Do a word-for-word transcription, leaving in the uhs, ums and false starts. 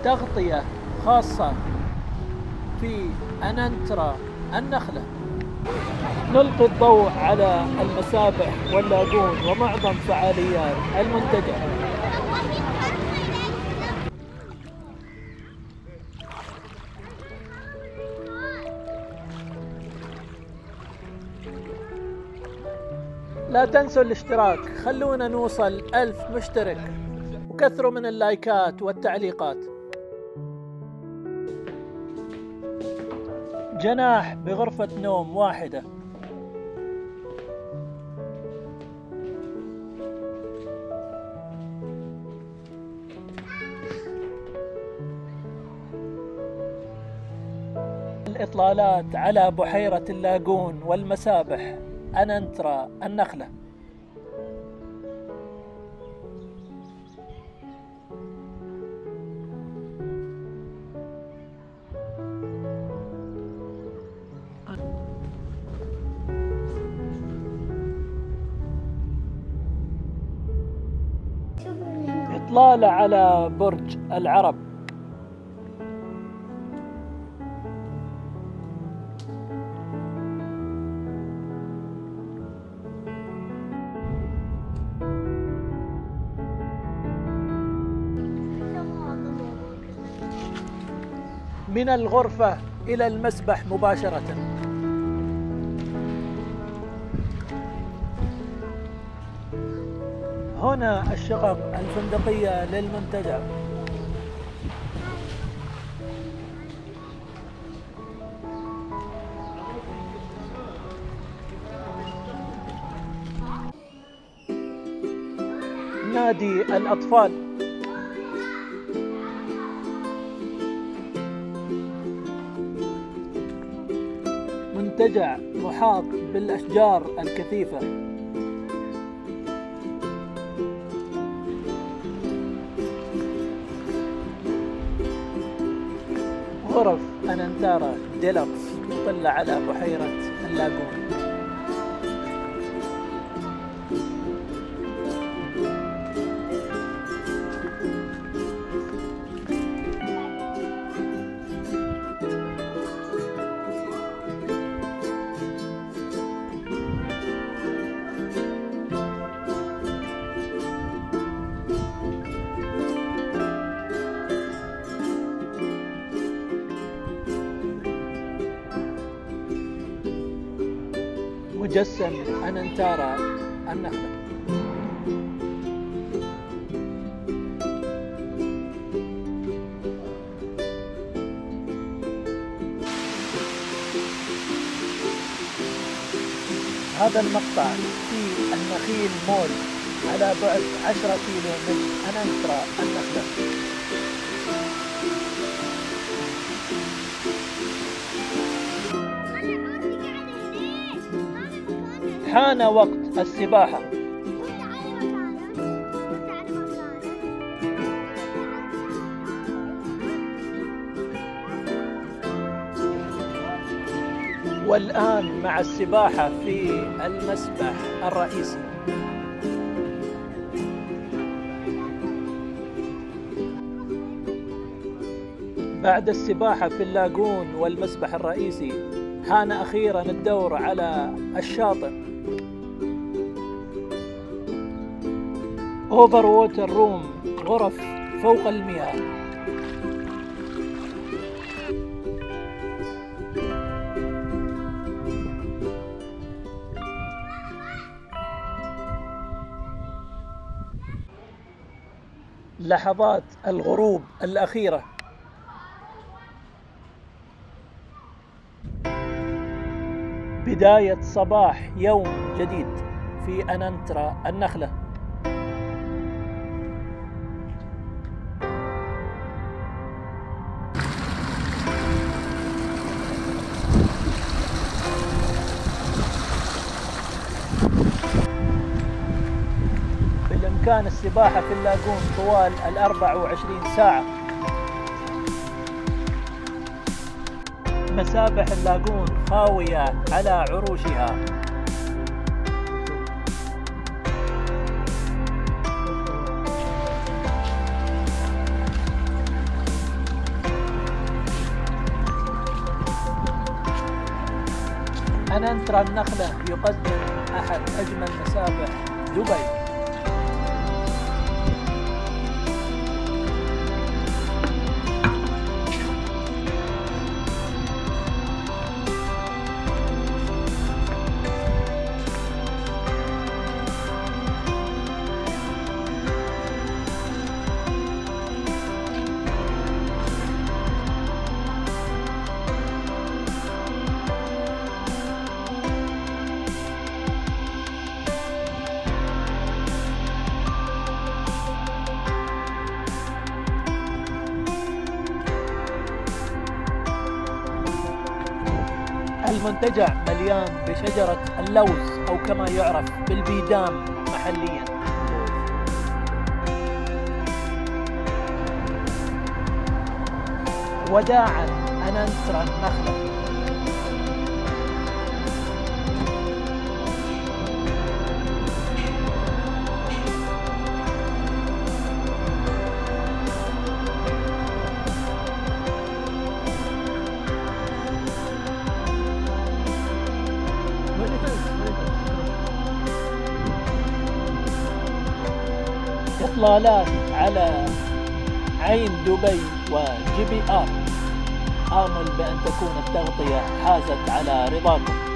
تغطية خاصة في أنانترا النخلة. نلقي الضوء على المسابح واللاجون ومعظم فعاليات المنتجع. لا تنسوا الاشتراك، خلونا نوصل ألف مشترك وكثروا من اللايكات والتعليقات. جناح بغرفة نوم واحدة. الإطلالات على بحيرة اللاجون والمسابح أنانترا النخلة. إطلالة على برج العرب. من الغرفة إلى المسبح مباشرة. هنا الشقق الفندقية للمنتجع. نادي الأطفال. منتجع محاط بالأشجار الكثيفة. غرف أنانتارا ديلوكس تطل على بحيرة اللاجون. مجسم أنانتارا النخلة. هذا المقطع في النخيل مول على بعد عشرة كيلو من أنانتارا النخلة. حان وقت السباحة. والآن مع السباحة في المسبح الرئيسي. بعد السباحة في اللاجون والمسبح الرئيسي حان أخيرا الدور على الشاطئ. أوفر ووتر روم، غرف فوق المياه. لحظات الغروب الأخيرة. بداية صباح يوم جديد في أنانتارا النخلة. بالإمكان السباحة في اللاجون طوال الأربع وعشرين ساعة. مسابح اللاجون خاوية على عروشها. أنانترا النخلة يقدم أحد أجمل مسابح دبي. المنتجع مليان بشجرة اللوز أو كما يعرف بالبيدام محليا. وداعا أنانترا النخلة. إطلالات على عين دبي وجي بي آر. آمل بأن تكون التغطية حازت على رضاكم.